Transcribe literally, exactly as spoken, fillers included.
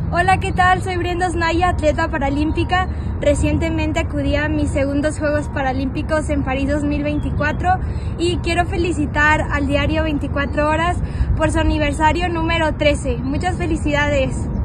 Hola, ¿qué tal? Soy Brenda Osnaya, atleta paralímpica. Recientemente acudí a mis segundos Juegos Paralímpicos en París dos mil veinticuatro y quiero felicitar al diario veinticuatro horas por su aniversario número trece. Muchas felicidades.